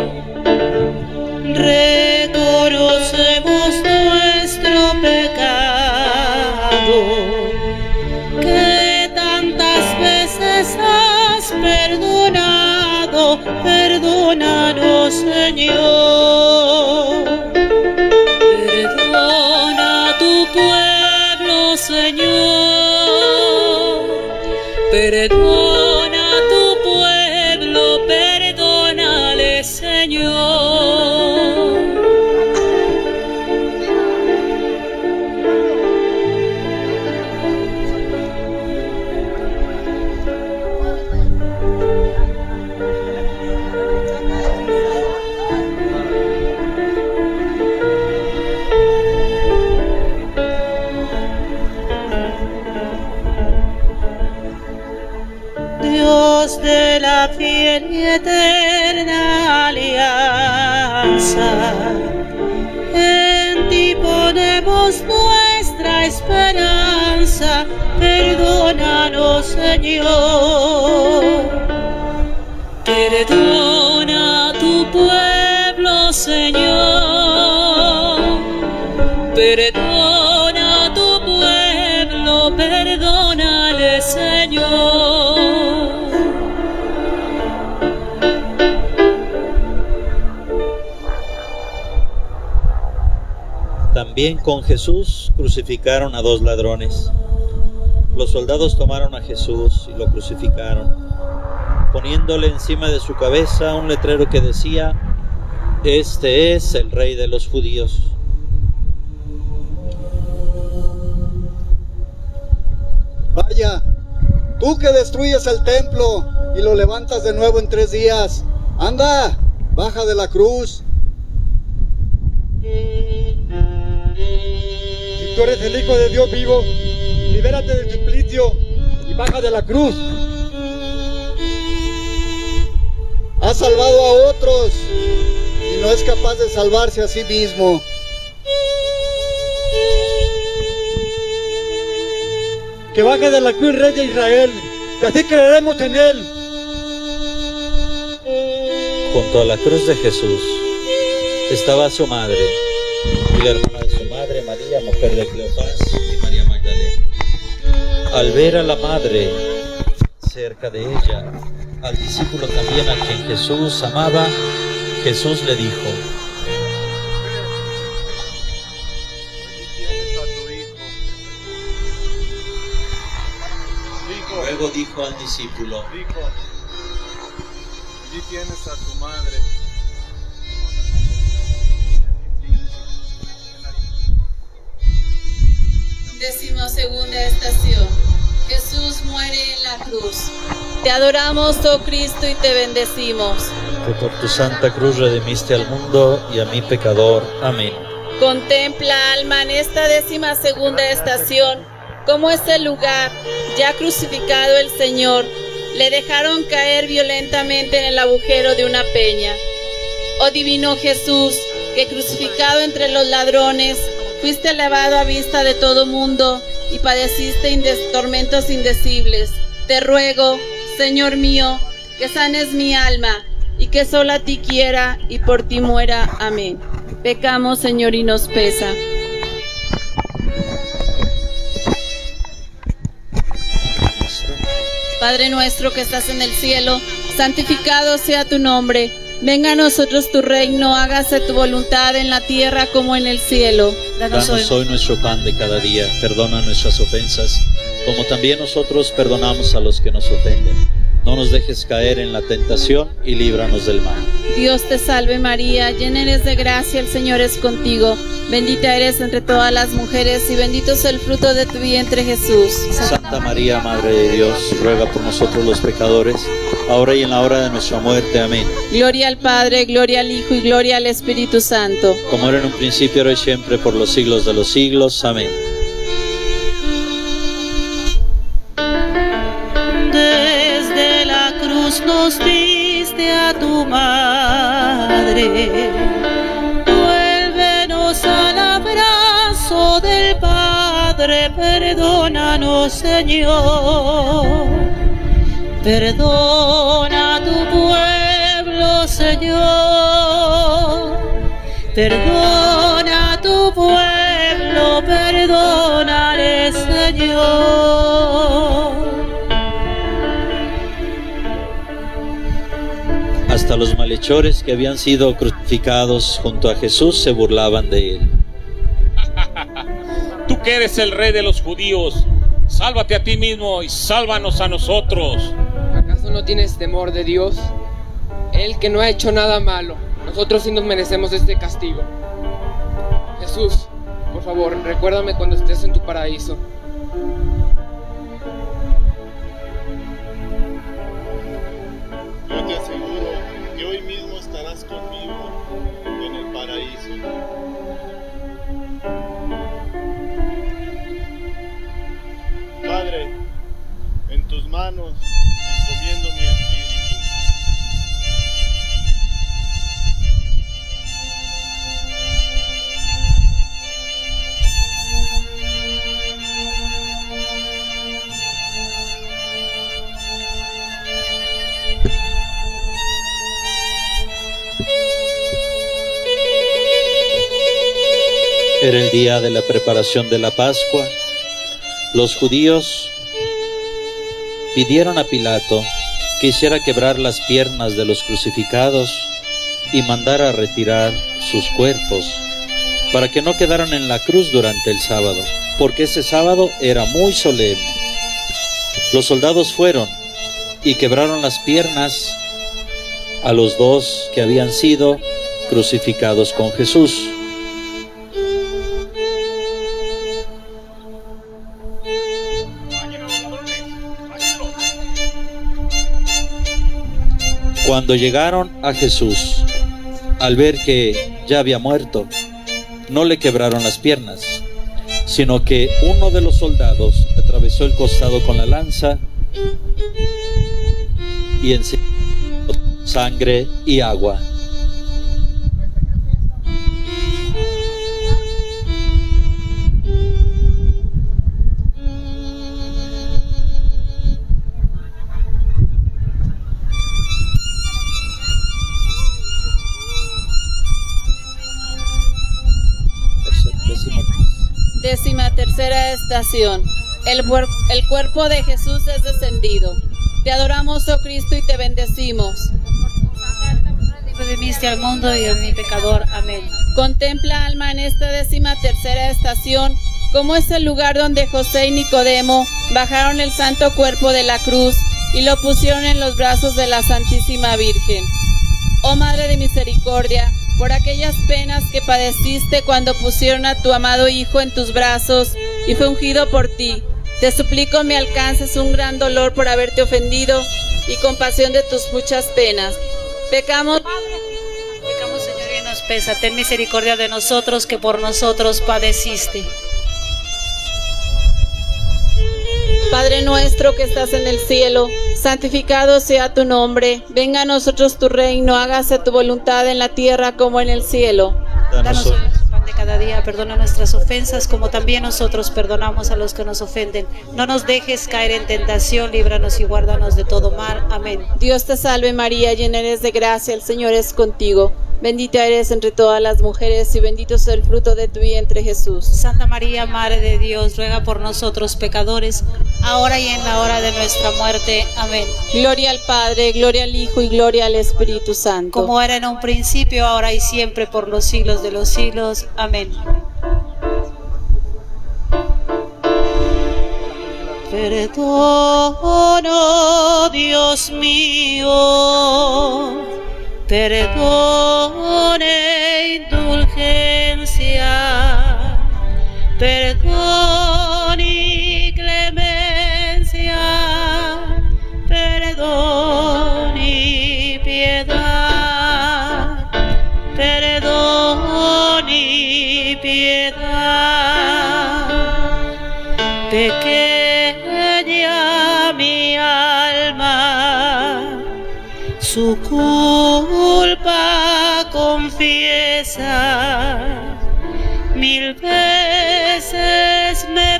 Reconocemos nuestro pecado, que tantas veces has perdonado. Perdónanos, Señor. Perdona a tu pueblo, Señor. Perdona a tu pueblo, perdónale, Señor. Dios de la fiel y eterna alianza, en ti ponemos nuestra esperanza. Perdónanos, Señor. Perdona a tu pueblo, Señor. Perdona a tu pueblo, perdónale, Señor. También con Jesús crucificaron a dos ladrones. Los soldados tomaron a Jesús y lo crucificaron, poniéndole encima de su cabeza un letrero que decía: "Este es el Rey de los Judíos". Vaya, tú que destruyes el templo y lo levantas de nuevo en 3 días, anda, baja de la cruz. tú eres el Hijo de Dios vivo, libérate del suplicio y baja de la cruz. Ha salvado a otros y no es capaz de salvarse a sí mismo. Que baje de la cruz, Rey de Israel, que así creeremos en él. Junto a la cruz de Jesús estaba su madre y la hermana de su madre, María, mujer de Cleofás, y María Magdalena. Al ver a la madre cerca de ella, al discípulo también a quien Jesús amaba, Jesús le dijo: Luego dijo al discípulo: allí tienes a tu madre. Decimosegunda estación. Jesús muere en la cruz. Te adoramos, oh Cristo, y te bendecimos. Que por tu santa cruz redimiste al mundo y a mi pecador. Amén. Contempla, alma, en esta 12ª estación, cómo es el lugar, ya crucificado el Señor, le dejaron caer violentamente en el agujero de una peña. Oh divino Jesús, que crucificado entre los ladrones, fuiste elevado a vista de todo mundo y padeciste tormentos indecibles. Te ruego, Señor mío, que sanes mi alma y que solo a ti quiera y por ti muera. Amén. Pecamos, Señor, y nos pesa. Padre nuestro que estás en el cielo, santificado sea tu nombre. Venga a nosotros tu reino, hágase tu voluntad en la tierra como en el cielo. Danos hoy nuestro pan de cada día, perdona nuestras ofensas, como también nosotros perdonamos a los que nos ofenden. No nos dejes caer en la tentación y líbranos del mal. Dios te salve María, llena eres de gracia, el Señor es contigo. Bendita eres entre todas las mujeres y bendito es el fruto de tu vientre, Jesús. Santa María, Madre de Dios, ruega por nosotros los pecadores, ahora y en la hora de nuestra muerte. Amén. Gloria al Padre, gloria al Hijo y gloria al Espíritu Santo. Como era en un principio, ahora y siempre, por los siglos de los siglos. Amén. Desde la cruz nos diste a tu madre, vuélvenos al abrazo del Padre, perdónanos, Señor, perdona a tu pueblo, Señor, perdona a tu pueblo, perdónale, Señor. Hasta los malhechores que habían sido crucificados junto a Jesús se burlaban de él. Tú que eres el rey de los judíos, sálvate a ti mismo y sálvanos a nosotros. ¿Acaso no tienes temor de Dios? Él que no ha hecho nada malo, nosotros sí nos merecemos este castigo. Jesús, por favor, recuérdame cuando estés en tu paraíso. Yo te aseguro que hoy mismo estarás conmigo en el paraíso. Padre, en tus manos encomiendo mi espíritu. Era el día de la preparación de la Pascua. Los judíos pidieron a Pilato que hiciera quebrar las piernas de los crucificados y mandara retirar sus cuerpos para que no quedaran en la cruz durante el sábado, porque ese sábado era muy solemne. Los soldados fueron y quebraron las piernas a los dos que habían sido crucificados con Jesús. Cuando llegaron a Jesús, al ver que ya había muerto, no le quebraron las piernas, sino que uno de los soldados atravesó el costado con la lanza y enseguida sangre y agua. Décima tercera estación. El cuerpo de Jesús es descendido. Te adoramos, oh Cristo, y te bendecimos. Redimiste al mundo y a mi pecador. Amén. Contempla, alma, en esta décima tercera estación, cómo es el lugar donde José y Nicodemo bajaron el santo cuerpo de la cruz y lo pusieron en los brazos de la Santísima Virgen. Oh Madre de Misericordia, por aquellas penas que padeciste cuando pusieron a tu amado Hijo en tus brazos y fue ungido por ti, te suplico me alcances un gran dolor por haberte ofendido y compasión de tus muchas penas. Pecamos, Señor, y nos pesa. Ten misericordia de nosotros, que por nosotros padeciste. Padre nuestro que estás en el cielo, santificado sea tu nombre. Venga a nosotros tu reino, hágase tu voluntad en la tierra como en el cielo. Danos hoy nuestro pan de cada día, perdona nuestras ofensas como también nosotros perdonamos a los que nos ofenden. No nos dejes caer en tentación, líbranos y guárdanos de todo mal. Amén. Dios te salve María, llena eres de gracia, el Señor es contigo. Bendita eres entre todas las mujeres y bendito es el fruto de tu vientre, Jesús. Santa María, Madre de Dios, ruega por nosotros pecadores, ahora y en la hora de nuestra muerte. Amén. Gloria al Padre, gloria al Hijo y gloria al Espíritu Santo. Como era en un principio, ahora y siempre, por los siglos de los siglos. Amén. Perdono, Dios mío, perdone, indulgencia, perdón y clemencia, perdón y piedad, perdón y piedad. Pequeña mi alma, su culpa confiesa, 1000 veces me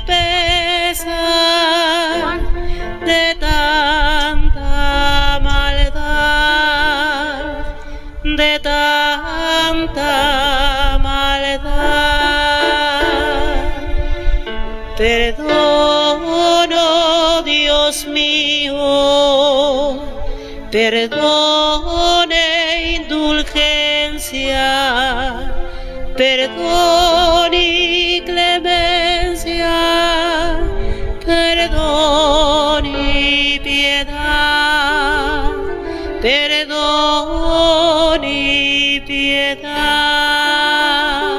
pesa de tanta maldad, de tanta maldad. Perdono, Dios mío, perdone, indulgencia, perdón y clemencia, perdón y piedad, perdón y piedad.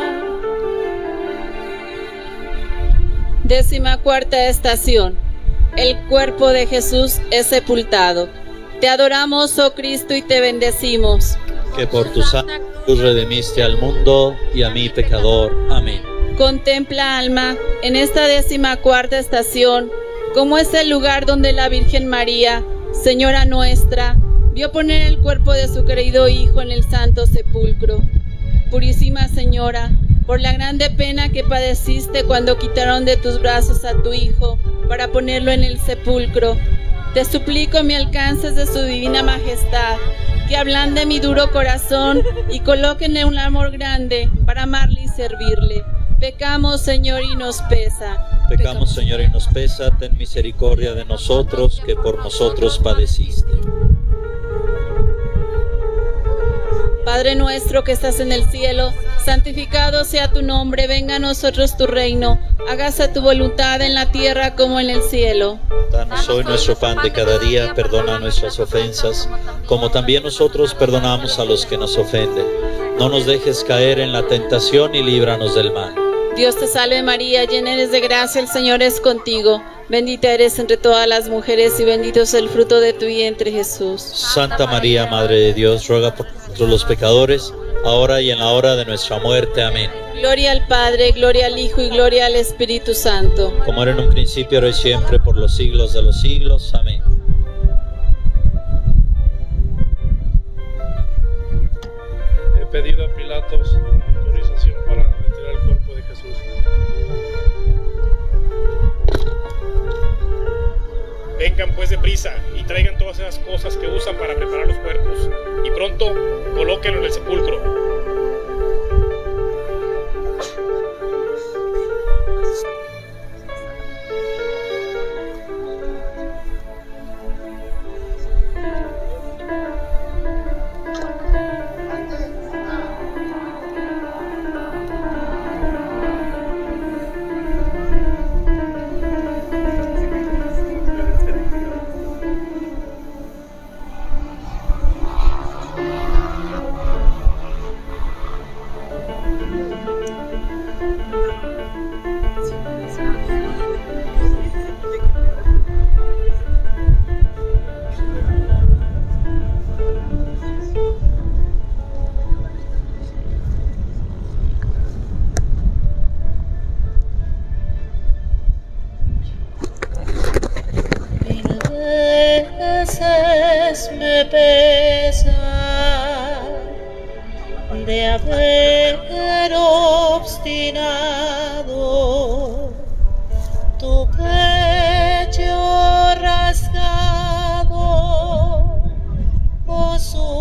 Décima cuarta estación. El cuerpo de Jesús es sepultado. Te adoramos, oh Cristo, y te bendecimos. Que por tu sangre tú redimiste al mundo y a mi pecador. Amén. Contempla, alma, en esta décima cuarta estación, cómo es el lugar donde la Virgen María, Señora nuestra, vio poner el cuerpo de su querido Hijo en el santo sepulcro. Purísima Señora, por la grande pena que padeciste cuando quitaron de tus brazos a tu Hijo para ponerlo en el sepulcro, te suplico me alcances de su divina majestad, que ablande mi duro corazón y coloquen en un amor grande para amarle y servirle. Pecamos, Señor, y nos pesa. Pecamos, Señor, y nos pesa. Ten misericordia de nosotros, que por nosotros padeciste. Padre nuestro que estás en el cielo, santificado sea tu nombre, venga a nosotros tu reino, hágase tu voluntad en la tierra como en el cielo. Danos hoy nuestro pan de cada día, perdona nuestras ofensas, como también nosotros perdonamos a los que nos ofenden. No nos dejes caer en la tentación y líbranos del mal. Dios te salve María, llena eres de gracia, el Señor es contigo. Bendita eres entre todas las mujeres y bendito es el fruto de tu vientre, Jesús. Santa María, Madre de Dios, ruega por nosotros los pecadores, ahora y en la hora de nuestra muerte. Amén. Gloria al Padre, gloria al Hijo y gloria al Espíritu Santo. Como era en un principio, ahora y siempre, por los siglos de los siglos. Amén. He pedido a Pilatos autorización para retirar el cuerpo de Jesús. Vengan pues deprisa y traigan todas esas cosas que usan para preparar los cuerpos, y pronto colóquenlo en el sepulcro. Me pesa de haber obstinado tu pecho rasgado, oh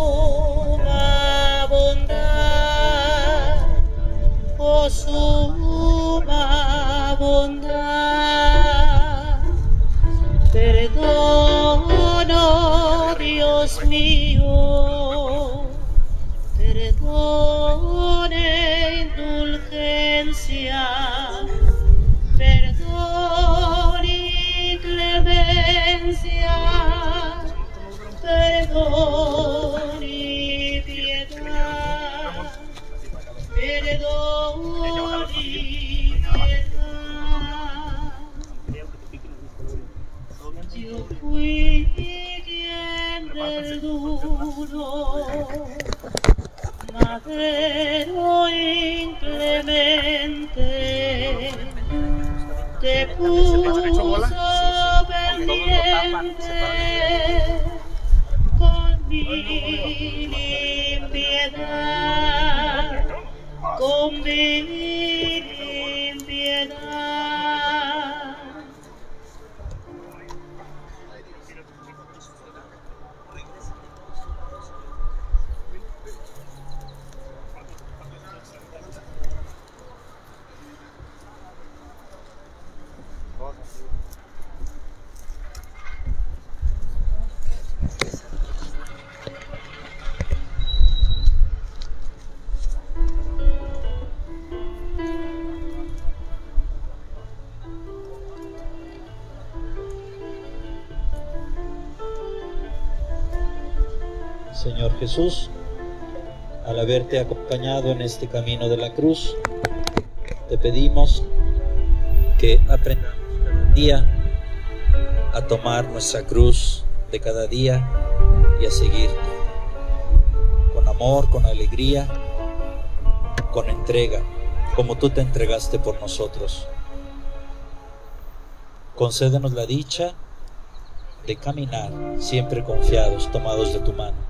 suma bondad, oh suma bondad. Perdono, Dios mío, perdone indulgencia, perdón y clemencia, perdón y piedad, perdón y piedad. Yo fui quien del duro, madero inclemente, te puso pendiente con mi limpiedad, con mi limpiedad. Señor Jesús, al haberte acompañado en este camino de la cruz, te pedimos que aprendamos cada día a tomar nuestra cruz de cada día y a seguirte con amor, con alegría, con entrega, como tú te entregaste por nosotros. Concédenos la dicha de caminar siempre confiados, tomados de tu mano,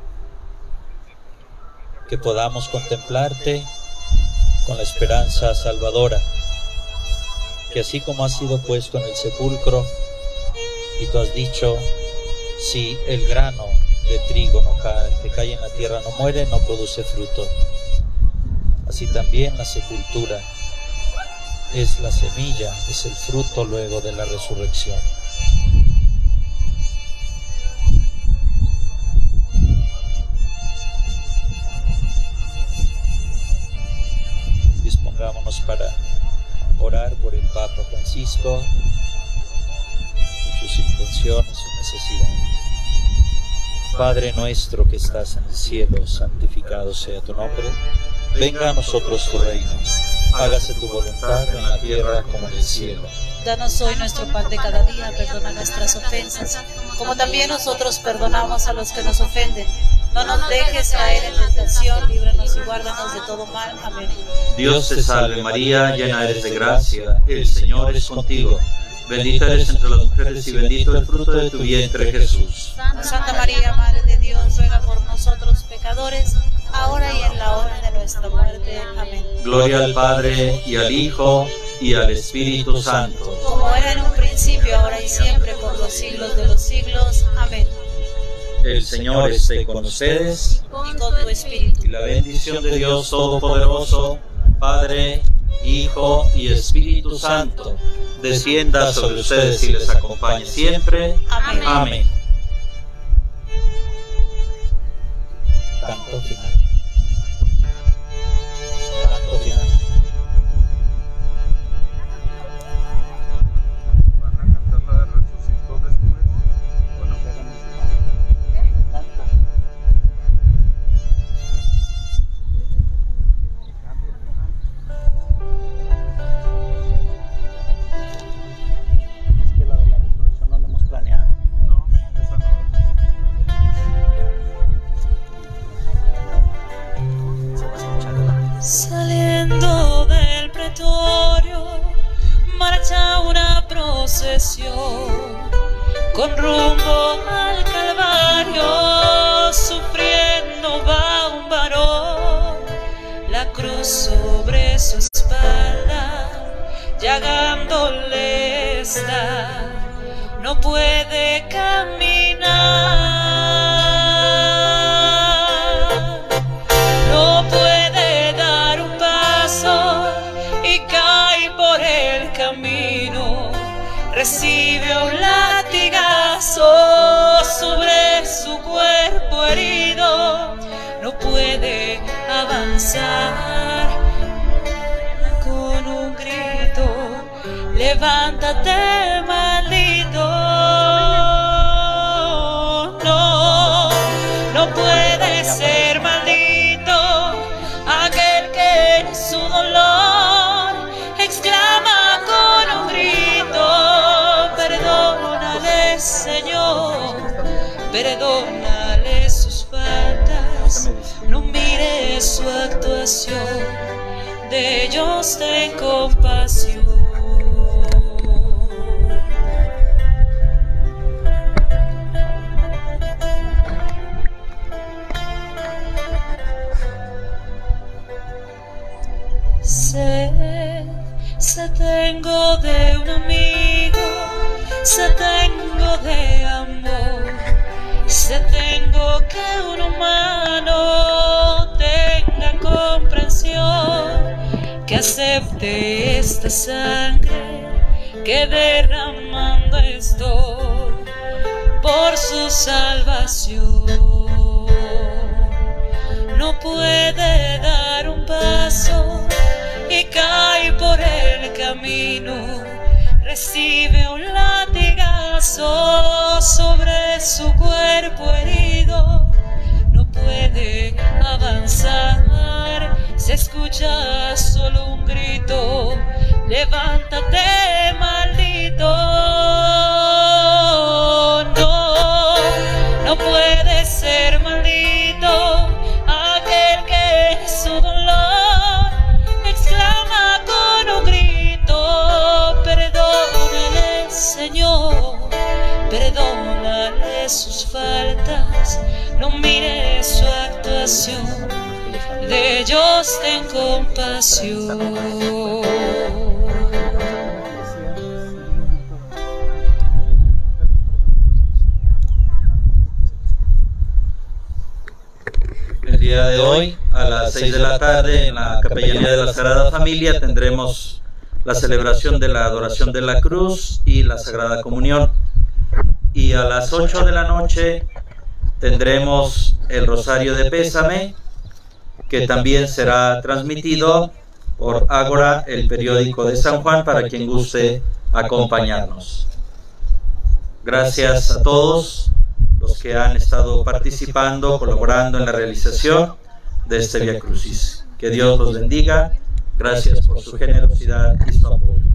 que podamos contemplarte con la esperanza salvadora, que así como has sido puesto en el sepulcro y tú has dicho, si el grano de trigo no cae, que cae en la tierra no muere, no produce fruto, así también la sepultura es la semilla, es el fruto luego de la resurrección. Dispongámonos para orar por el Papa Francisco, por sus intenciones, sus necesidades. Padre nuestro que estás en el cielo, santificado sea tu nombre. Venga a nosotros tu reino. Hágase tu voluntad en la tierra como en el cielo. Danos hoy nuestro pan de cada día, perdona nuestras ofensas, como también nosotros perdonamos a los que nos ofenden. No nos dejes caer en tentación, líbranos y guárdanos de todo mal. Amén. Dios te salve María, llena eres de gracia, el Señor es contigo. Bendita eres entre las mujeres y bendito el fruto de tu vientre, Jesús. Santa María, Madre de Dios, ruega por nosotros pecadores, ahora y en la hora de nuestra muerte. Amén. Gloria al Padre, y al Hijo, y al Espíritu Santo. Como era en un principio, ahora y siempre, por los siglos de los siglos. Amén. El Señor esté con ustedes. Y con tu espíritu. Y la bendición de Dios Todopoderoso, Padre, Hijo y Espíritu Santo, descienda sobre ustedes y les acompañe siempre. Amén. Amén. Canto final. Canto final. ¿Van a cantar la de resucitó después? Bueno, canta. Es que la de la resurrección no la hemos planeado. No, esa no. Saliendo del pretorio, marcha una procesión con rumbo al Calvario, sufriendo va un varón, la cruz sobre su espalda, llagándole está, no puede caminar. No puede dar un paso y cae por el camino. Recibe un latigazo sobre su cuerpo herido. No puede avanzar. Con un grito, levántate, maldito. No, no puede ser maldito aquel que en su dolor exclama con un grito: perdónale, Señor, perdónale sus faltas, no mire su actuación, de ellos ten compasión. Sé tengo de un amigo, sé tengo de amor, sé tengo que un humano tenga comprensión, que acepte esta sangre que derramando estoy por su salvación. No puede dar un paso y cae por el camino, recibe un latigazo sobre su cuerpo herido, no puede avanzar, se escucha solo un grito: levántate, maldito. No, no puede ser maldito aquel que en su dolor exclama con un grito: perdónale, Señor, perdónale sus faltas, no mire su actuación, de ellos ten compasión. El día de hoy, a las 6 de la tarde, en la Capellanía de la Sagrada Familia, tendremos la celebración de la adoración de la cruz y la Sagrada Comunión. Y a las 8 de la noche tendremos el Rosario de Pésame, que también será transmitido por Ágora, el periódico de San Juan, para quien guste acompañarnos. Gracias a todos los que han estado participando, colaborando en la realización de este Vía Crucis. Que Dios los bendiga. Gracias por su generosidad y su apoyo.